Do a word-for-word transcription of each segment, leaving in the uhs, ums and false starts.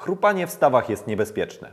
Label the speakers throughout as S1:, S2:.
S1: Chrupanie w stawach jest niebezpieczne.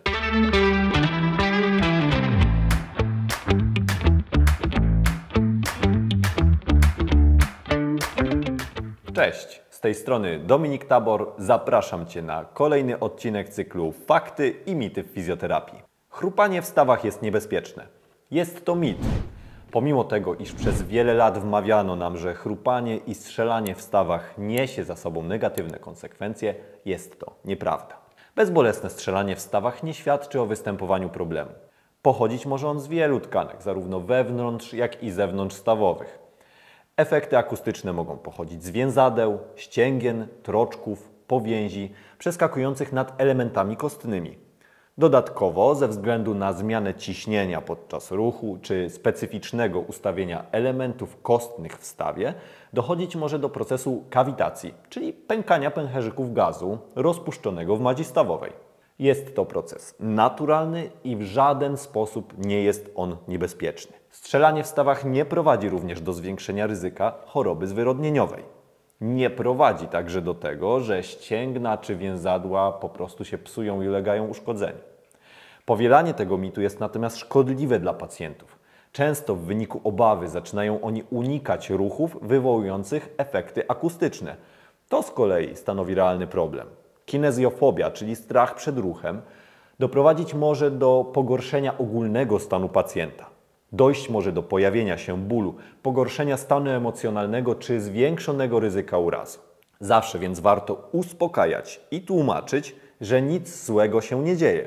S1: Cześć, z tej strony Dominik Tabor. Zapraszam Cię na kolejny odcinek cyklu Fakty i mity w fizjoterapii. Chrupanie w stawach jest niebezpieczne. Jest to mit. Pomimo tego, iż przez wiele lat wmawiano nam, że chrupanie i strzelanie w stawach niesie za sobą negatywne konsekwencje, jest to nieprawda. Bezbolesne strzelanie w stawach nie świadczy o występowaniu problemu. Pochodzić może on z wielu tkanek, zarówno wewnątrz, jak i zewnątrzstawowych. Efekty akustyczne mogą pochodzić z więzadeł, ścięgien, troczków, powięzi, przeskakujących nad elementami kostnymi. Dodatkowo, ze względu na zmianę ciśnienia podczas ruchu czy specyficznego ustawienia elementów kostnych w stawie, dochodzić może do procesu kawitacji, czyli pękania pęcherzyków gazu rozpuszczonego w madzi stawowej. Jest to proces naturalny i w żaden sposób nie jest on niebezpieczny. Strzelanie w stawach nie prowadzi również do zwiększenia ryzyka choroby zwyrodnieniowej. Nie prowadzi także do tego, że ścięgna czy więzadła po prostu się psują i ulegają uszkodzeniu. Powielanie tego mitu jest natomiast szkodliwe dla pacjentów. Często w wyniku obawy zaczynają oni unikać ruchów wywołujących efekty akustyczne. To z kolei stanowi realny problem. Kinezjofobia, czyli strach przed ruchem, doprowadzić może do pogorszenia ogólnego stanu pacjenta. Dojść może do pojawienia się bólu, pogorszenia stanu emocjonalnego czy zwiększonego ryzyka urazu. Zawsze więc warto uspokajać i tłumaczyć, że nic złego się nie dzieje.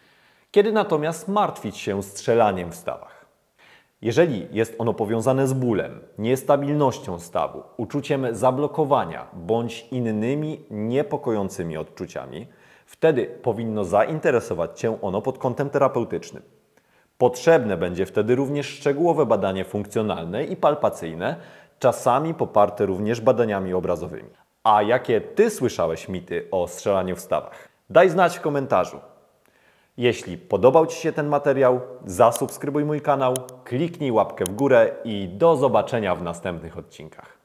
S1: Kiedy natomiast martwić się strzelaniem w stawach? Jeżeli jest ono powiązane z bólem, niestabilnością stawu, uczuciem zablokowania bądź innymi niepokojącymi odczuciami, wtedy powinno zainteresować Cię ono pod kątem terapeutycznym. Potrzebne będzie wtedy również szczegółowe badanie funkcjonalne i palpacyjne, czasami poparte również badaniami obrazowymi. A jakie Ty słyszałeś mity o strzelaniu w stawach? Daj znać w komentarzu. Jeśli podobał Ci się ten materiał, zasubskrybuj mój kanał, kliknij łapkę w górę i do zobaczenia w następnych odcinkach.